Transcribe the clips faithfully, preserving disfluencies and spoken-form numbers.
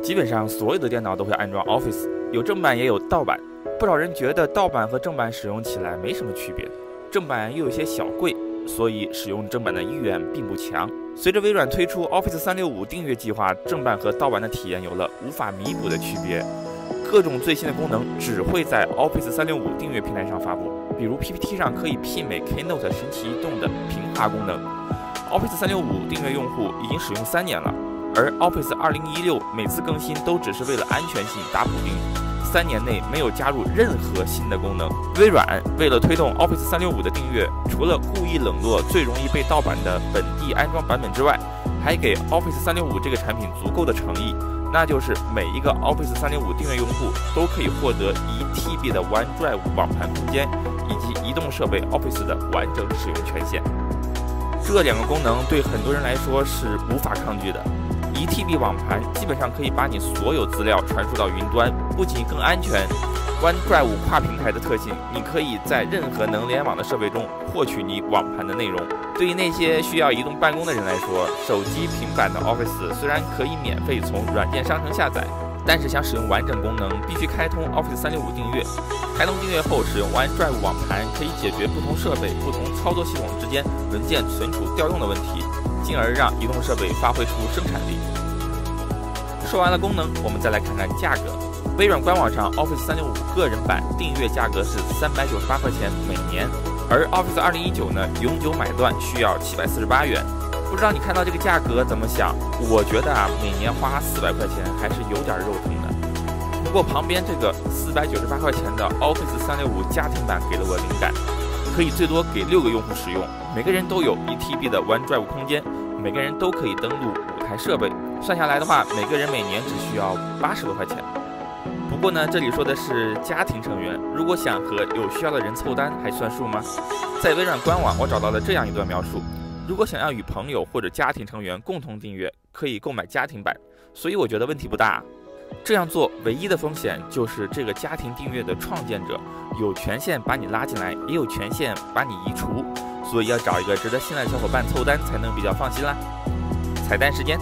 基本上所有的电脑都会安装 Office， 有正版也有盗版。不少人觉得盗版和正版使用起来没什么区别，正版又有些小贵，所以使用正版的意愿并不强。随着微软推出 Office 三六五订阅计划，正版和盗版的体验有了无法弥补的区别。各种最新的功能只会在 Office 三六五订阅平台上发布，比如 P P T 上可以媲美 Keynote 神奇移动的平滑功能。Office 三六五订阅用户已经使用三年了，而 Office 二零一六每次更新都只是为了安全性打补丁，三年内没有加入任何新的功能。微软为了推动 Office 三六五的订阅，除了故意冷落最容易被盗版的本地安装版本之外，还给 Office 三六五这个产品足够的诚意，那就是每一个 Office 三六五订阅用户都可以获得一 T B 的 OneDrive 网盘空间，以及移动设备 Office 的完整使用权限。这两个功能对很多人来说是无法抗拒的。一 T B 网盘基本上可以把你所有资料传输到云端，不仅更安全 ，OneDrive 跨平台的特性，你可以在任何能联网的设备中获取你网盘的内容。对于那些需要移动办公的人来说，手机、平板的 Office 虽然可以免费从软件商城下载，但是想使用完整功能，必须开通 Office 三六五订阅。开通订阅后，使用 OneDrive 网盘可以解决不同设备、不同操作系统之间文件存储调用的问题，进而让移动设备发挥出生产力。说完了功能，我们再来看看价格。微软官网上 Office 三六五个人版订阅价格是三百九十八块钱每年，而 Office 二零一九呢，永久买断需要七百四十八元。不知道你看到这个价格怎么想？我觉得啊，每年花四百块钱还是有点肉疼的。不过旁边这个四百九十八块钱的 Office 三六五家庭版给了我灵感，可以最多给六个用户使用，每个人都有一 T B 的 OneDrive 空间，每个人都可以登录五台设备，算下来的话，每个人每年只需要八十多块钱。不过呢，这里说的是家庭成员，如果想和有需要的人凑单，还算数吗？在微软官网，我找到了这样一段描述。如果想要与朋友或者家庭成员共同订阅，可以购买家庭版，所以我觉得问题不大。这样做唯一的风险就是这个家庭订阅的创建者有权限把你拉进来，也有权限把你移除，所以要找一个值得信赖的小伙伴凑单才能比较放心啦。彩蛋时间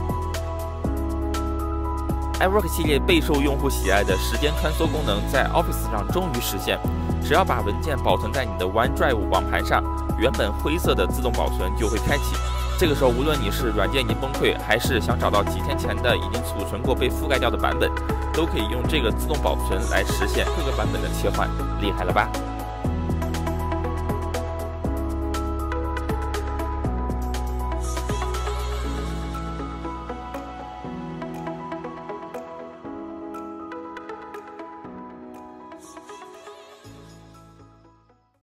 ，iWork 系列备受用户喜爱的时间穿梭功能在 Office 上终于实现。只要把文件保存在你的 OneDrive 网盘上，原本灰色的自动保存就会开启。这个时候，无论你是软件已经崩溃，还是想找到几天前的已经储存过被覆盖掉的版本，都可以用这个自动保存来实现各个版本的切换。厉害了吧？